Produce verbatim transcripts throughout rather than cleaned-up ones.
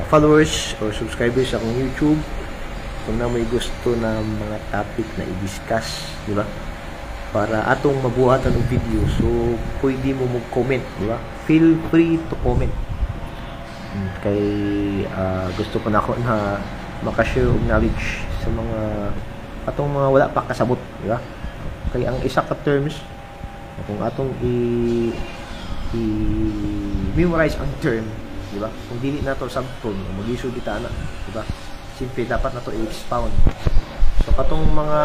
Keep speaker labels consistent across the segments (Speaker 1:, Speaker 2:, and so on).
Speaker 1: followers or subscribers sa akong YouTube, kung na may gusto na mga topic na i-discuss, di ba? Para atong mabuhatan ng video, so pwede mo mag-comment, di ba? Feel free to comment. Kay uh, gusto ko na ako na makashare og knowledge sa mga atong mga wala pa kasabot, di ba? Kay ang isa ka terms kung atong i i memorize ang term, di ba? Kung dili nato sabton, mag-issue kita na, di ba? Simple dapat nato i-expound. So katong mga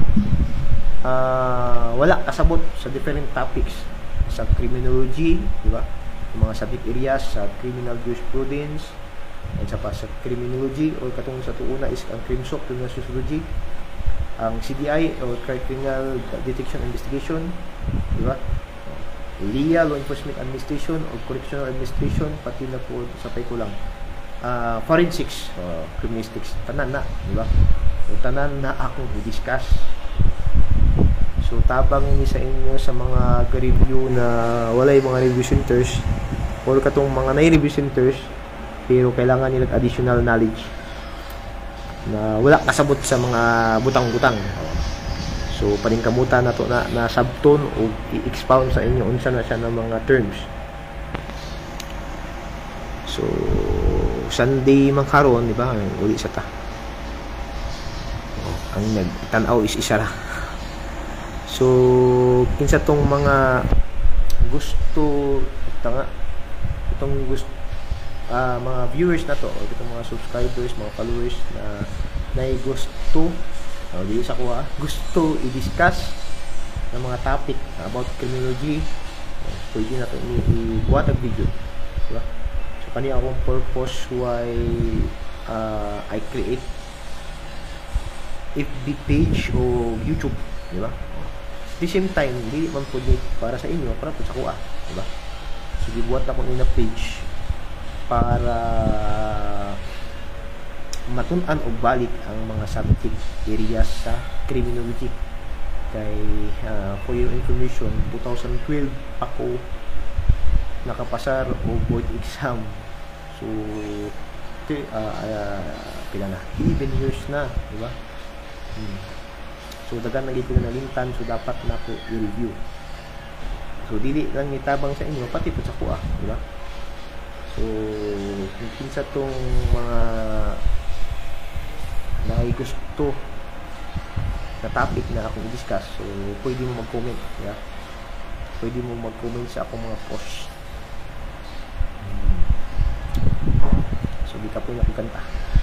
Speaker 1: uh, wala kasabot sa different topics sa criminology, di ba? Yung mga subject areas sa criminal jurisprudence at sa pa sa criminology or katong sa tuuna is ang crimsop, criminal sociology, ang C D I or criminal detection investigation, di ba? L I A, law enforcement administration or correctional administration, pati na po sa pay ko lang uh, forensics, uh, criminalistics, tanan na, di ba? So, tanan na akong i-discuss. So tabang ni sa inyo sa mga review na walay mga review centers or katong mga na-review centers pero kailangan nila additional knowledge na wala kasabot sa mga butang-butang. So paningkamutan na to na, na sabton o i-expound sa inyo unsa na siya ng mga terms. So Sunday man karon, di ba? Uli sa ta. Ang nagtanaw is isa ra. So, kinsa tong mga gusto tanga itong gusto uh, mga viewers na to o itong mga subscribers, mga followers na nay gusto o di sa kuha gusto i-discuss ng mga topic about criminology, pwede na to i-buhat ang video, diba? So, kani akong purpose why uh, I create F B page o YouTube, diba? At the same time, hindi man po para sa inyo, para po sa kuha, diba? So, gibuhat ako nila page para matun-an o balik ang mga subject areas sa criminology. Kay, uh, for your information, twenty twelve ako nakapasar o board exam. So, uh, uh, pila na? eleven years na, diba? Hmm. So dagan naging ko na nalimtan, so dapat na po i-review. So dili lang nitabang sa inyo pati po sa kuha, di ba? So kung kinsa tong mga na gusto na topic na akong i-discuss, so pwede mo mag-comment, di ba? Pwede mo mag-comment sa akong mga post. So di ka po nakikanta.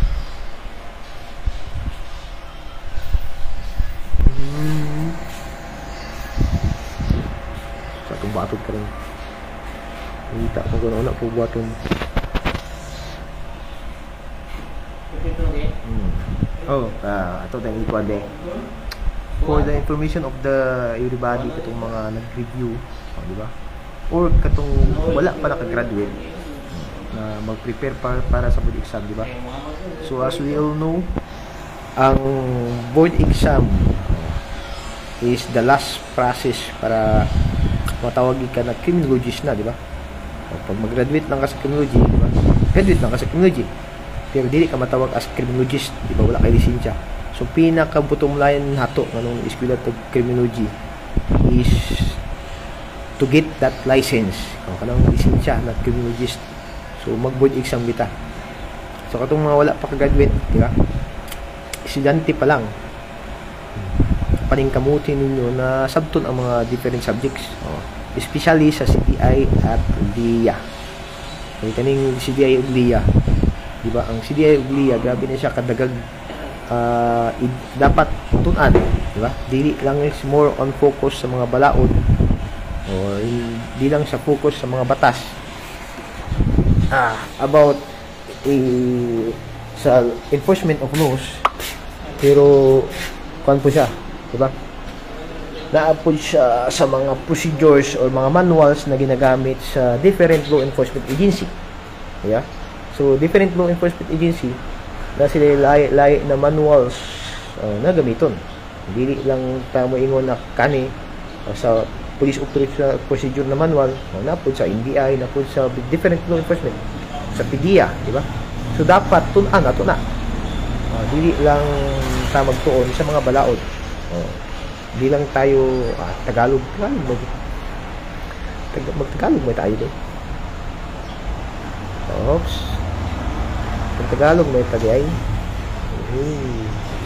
Speaker 1: Hmm. Sa itong batod ka rin. Nakita ko gano'n na po batod. Hmm. Oh, ah, ito tayong ikuan eh. For the information of the everybody, katong mga nag-review, oh, di ba? Or katong wala pa nakagraduate na mag-prepare para, para sa board exam, di ba? So as we all know, ang board exam is the last process para matawag ka na criminologist na, di ba? Pag mag-graduate lang ka sa criminology, di ba? Graduate lang ka sa criminology, pero dili ka matawag as criminologist, di ba? Wala kay lisensya. So pinaka bottom line nato nganong eskwela to criminology is to get that license, o kanang lisensya na criminologist. So mag board exam kita. So katong mga wala pa ka-graduate, di ba? Estudyante pa lang, paningkamutin ninyo na sabton ang mga different subjects, oh, especially sa C D I at L I A. Kaya kaning C D I at L I A, di ba? Ang C D I at L I A, grabe na siya kadagag, uh, dapat tun-an, di ba? Dili lang is more on focus sa mga balaod or hindi lang sa focus sa mga batas ah, about eh, sa enforcement of laws, pero kuan po siya, diba? Naapod siya sa mga procedures or mga manuals na ginagamit sa different law enforcement agency. Yeah? So, different law enforcement agency na sila lahi na manuals uh, na gamiton. Hindi lang tayo ingon na kani uh, sa police operational procedure na manual, uh, napod sa N B I, napod sa different law enforcement, sa P D E A, diba? So dapat tun-an ato na. Uh, dili lang ta magtuon sa mga balaod. Oh. Di lang tayo ah, Tagalog, Tagalog mag Tag magtagalog may tayo doon. Oops. Kung Tagalog may tagay. Uh.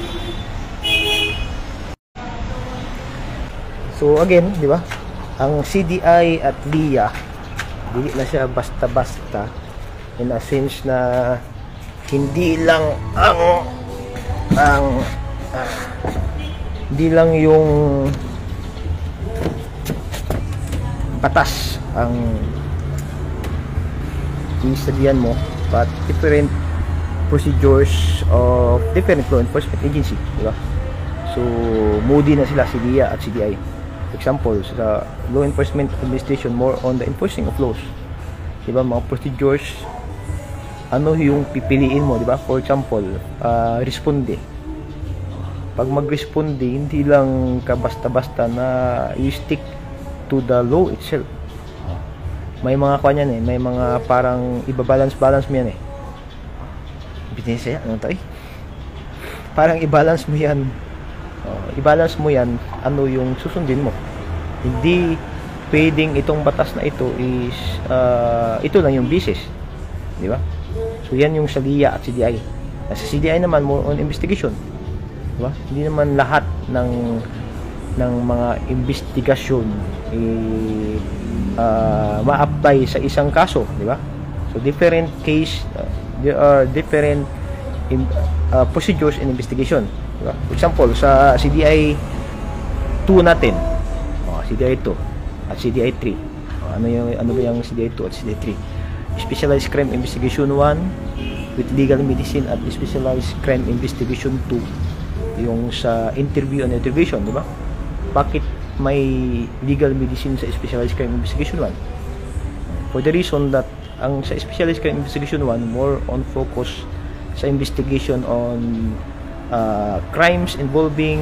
Speaker 1: So again, di ba? Ang C D I at L I A, dili na siya basta-basta, in a sense na hindi lang ang ang uh, hindi lang yung batas ang i-studian mo, but different procedures of different law enforcement agency, diba? So moody na sila, C D I A at C D I. For example, sa law enforcement administration, more on the enforcing of laws, diba? Mga procedures, ano yung pipiliin mo, diba? For example, uh, responde. Pag mag-responde, hindi lang ka basta-basta na you stick to the law itself. May mga kanyan eh, may mga parang ibabalance-balance mo yan eh. Bitin siya, ano tayo? Parang i-balance mo yan. Uh, i-balance mo yan, ano yung susundin mo. Hindi pwedeng itong batas na ito is uh, ito lang yung basis, di ba? So yan yung sa L I A at C D I. Sa C D I naman, more on investigation, di ba? Hindi naman lahat ng ng mga investigasyon eh, uh, ma-apply sa isang kaso, di ba? So different case, uh, there are different in, uh, procedures in investigation, di ba? For example, sa C D I two natin, oh, C D I two at C D I three, oh, ano yung ano ba yung C D I two at C D I three? Specialized Crime Investigation one with Legal Medicine at Specialized Crime Investigation two, yung sa interview and interrogation, di ba? Bakit may Legal Medicine sa Specialized Crime Investigation one? For the reason that ang sa Specialized Crime Investigation one, more on focus sa investigation on uh, crimes involving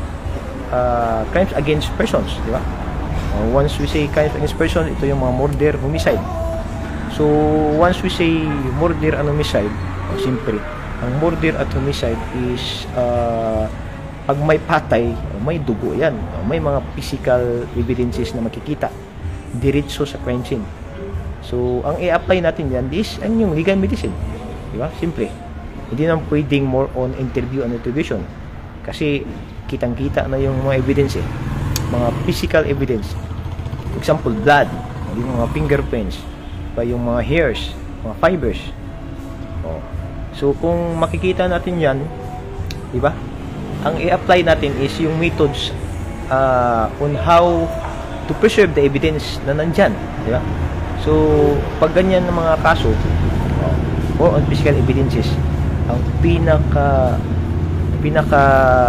Speaker 1: uh, crimes against persons, di ba? Uh, once we say crimes against persons, ito yung mga murder, homicide. So once we say murder and homicide, oh, siyempre, ang murder at homicide is uh, pag may patay, oh, may dugo yan, oh, may mga physical evidences na makikita diretso sa crime scene. So ang i-apply natin yan is ang yung legal medicine, di ba? Simple. Hindi naman pwedeng more on interview and interrogation, kasi kitang-kita na yung mga evidence eh. Mga physical evidence. For example, blood, yung mga fingerprints, pa yung mga hairs, mga fibers. Oh. So kung makikita natin yan, di ba? Ang i-apply natin is yung methods uh, on how to preserve the evidence na nandyan, di ba? So pag ganyan ng mga kaso, oh, more on physical evidences, ang pinaka pinaka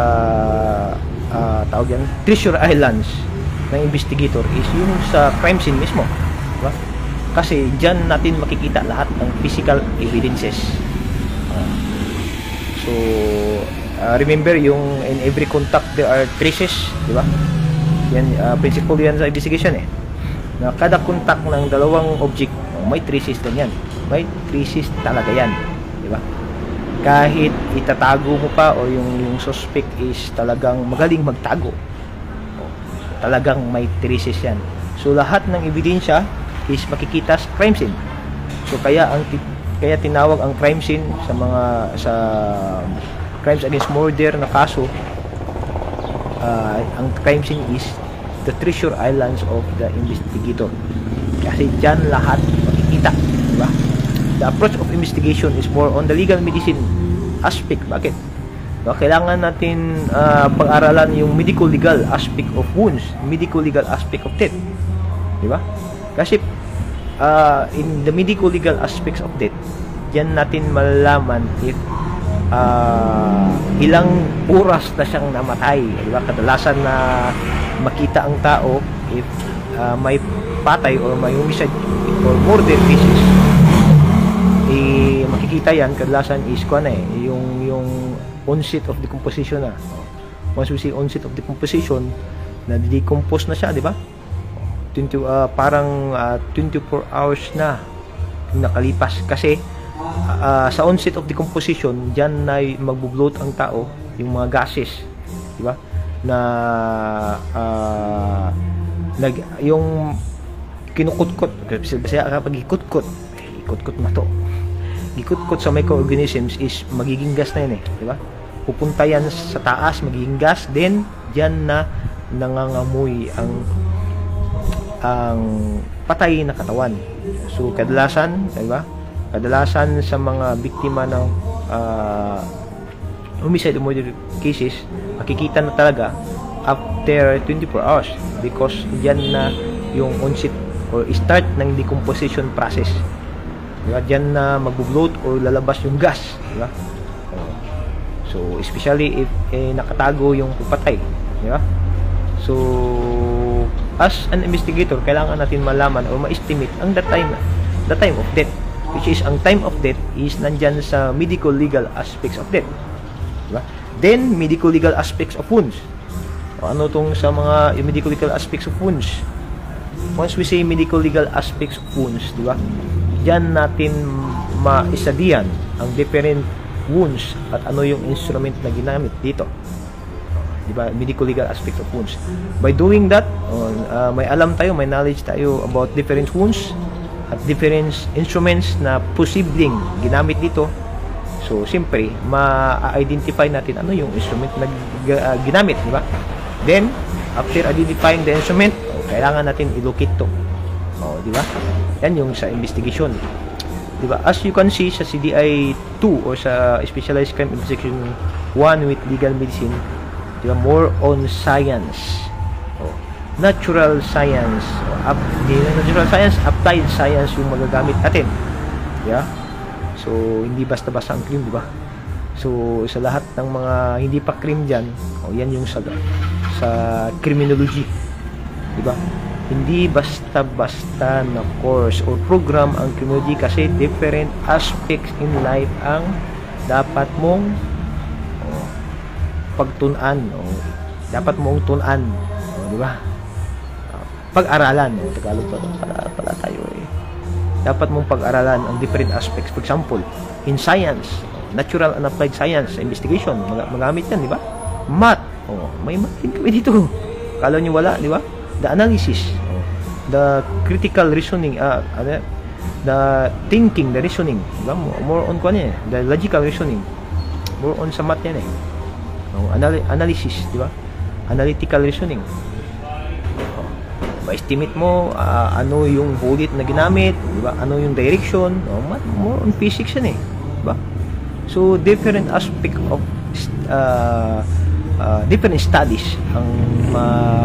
Speaker 1: uh, tawag yan, treasure islands ng investigator is yung sa crime scene mismo, diba? Kasi dyan natin makikita lahat ng physical evidences. Uh, so uh, remember yung in every contact there are traces, diba? Yan, uh, principle yan sa investigation eh, na kada contact ng dalawang object, oh, may traces din yan, may traces talaga yan, diba? Kahit itatago mo pa o yung, yung suspect is talagang magaling magtago, oh, talagang may traces yan. So lahat ng ebidensya is makikita sa crime scene. So kaya ang kaya tinawag ang crime scene sa mga sa crimes against murder na kaso, uh, ang crime scene is the treasure islands of the investigator. Kasi dyan lahat makikita, di ba? The approach of investigation is more on the legal medicine aspect. Bakit? So, kailangan natin uh, pag-aralan yung medico-legal aspect of wounds, medico-legal aspect of death. Di ba? Kasi uh, in the medico-legal aspects of death, diyan natin malalaman if uh, ilang oras na siyang namatay. Di ba? Kadalasan na makita ang tao if uh, may patay or may homicide or murder cases, eh makikita yan kadalasan is kuan eh yung yung onset of decomposition na. Once we say onset of decomposition, na decompose na siya, di ba? twenty uh, parang uh, twenty-four hours na yung nakalipas, kasi uh, sa onset of decomposition, diyan na magbo-bloat ang tao, yung mga gases, di ba? Na uh, nag yung kinukutkot kasi kapag ikutkot, ikutkot na to. Ikutkot sa microorganisms is magiging gas na yun eh, di ba? Pupunta yan sa taas, magiging gas, then diyan na nangangamoy ang ang patay na katawan. So kadalasan, di ba? Kadalasan sa mga biktima ng uh, homicide or murder cases, makikita na talaga after twenty-four hours because diyan na yung onset or start ng decomposition process. Di ba? Diyan na magbo-bloat or lalabas yung gas, di ba? So especially if eh, nakatago yung patay, di ba? So as an investigator, kailangan natin malaman or ma-estimate ang the time, the time of death, which is ang time of death is nandyan sa medical legal aspects of death, diba? Then medical legal aspects of wounds. O, ano tong sa mga medical legal aspects of wounds? Once we say medical legal aspects of wounds, diba? Diyan natin maisadihan ang different wounds at ano yung instrument na ginamit dito. Diba? Medical legal aspects of wounds. By doing that, uh, may alam tayo, may knowledge tayo about different wounds at different instruments na posibleng ginamit dito. So, siyempre, ma-identify natin ano yung instrument na uh, ginamit, di ba? Then, after identifying the instrument, oh, kailangan natin i-locate to. Oh, di ba? Yan yung sa investigation. Di ba? As you can see sa C D I two or sa Specialized Crime Investigation one with Legal Medicine, diba, more on science, oh, natural science, oh, up, natural science, applied science yung magagamit natin, yeah. So hindi basta-basta ang crime, diba? So sa lahat ng mga hindi pa crime diyan, oh, yan yung sa sa criminology, diba? Hindi basta-basta na course or program ang criminology kasi different aspects in life ang dapat mong pagtunan, o dapat mong tunan, o, di ba? Pag-aralan, o, Tagalog pa pala, pala tayo eh. Dapat mong pag-aralan ang different aspects. For example, in science, natural and applied science, investigation, mag magamit yan, di ba? Math, o, may math din kami dito. Kala nyo wala, di ba? The analysis, o, the critical reasoning, uh, the thinking, the reasoning, diba? More on ko eh, the logical reasoning, more on sa math yan eh. Oh, anal analysis, di ba? Analytical reasoning. Oh, ma-estimate mo uh, ano yung bullet na ginamit, di ba? Ano yung direction, oh, more on physics yan eh, di ba? So different aspect of uh, uh, different studies ang ma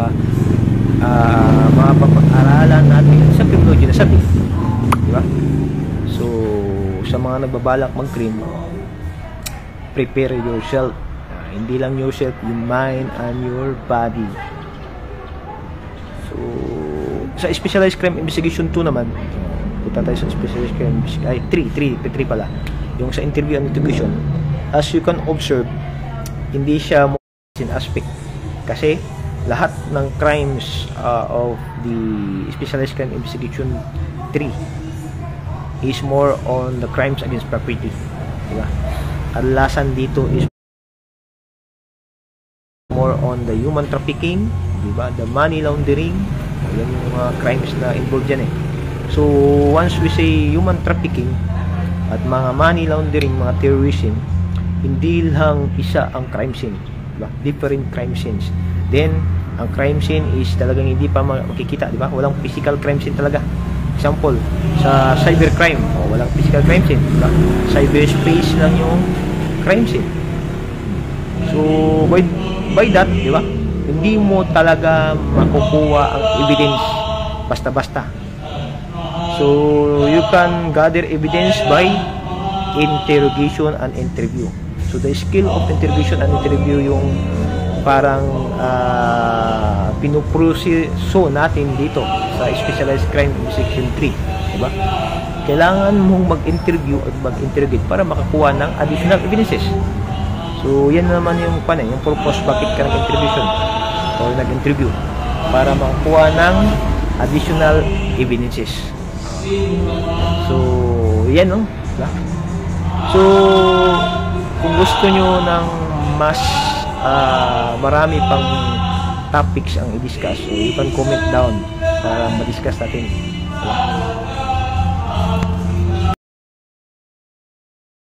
Speaker 1: uh, mapapag-aralan natin sa criminology na sabi, di ba? So sa mga nagbabalak mag-crime, prepare yourself. Hindi lang yourself, yung mind and your body. So, sa Specialized Crime Investigation two naman, punta tayo sa Specialized Crime Investigation, ay, three, three, three pala. Yung sa interview and interrogation, as you can observe, hindi siya more in aspect. Kasi, lahat ng crimes uh, of the Specialized Crime Investigation three is more on the crimes against property. Diba? Kadalasan dito is more on the human trafficking, diba? The money laundering, yan yung mga crimes na involved dyan eh. So once we say human trafficking at mga money laundering, mga terrorism, hindi lang isa ang crime scene, diba? Different crime scenes. Then ang crime scene is talagang hindi pa makikita, diba? Walang physical crime scene talaga. Example, sa cybercrime, oh, walang physical crime scene, diba? Cyberspace lang yung crime scene. So by by that, di ba? Hindi mo talaga makukuha ang evidence basta-basta. So you can gather evidence by interrogation and interview. So the skill of interrogation and interview yung parang uh, pinuproseso natin dito sa Specialized Crime Investigation three, di ba? Kailangan mong mag-interview at mag-interrogate para makakuha ng additional evidences. So, yan naman yung pan eh, yung purpose bakit ka nag-interview or nag-interview para makakuha ng additional evidences. So, yan no, diba? gusto nyo ng mas ah, marami pang topics ang i-discuss, so you can comment down para ma-discuss natin. Diba?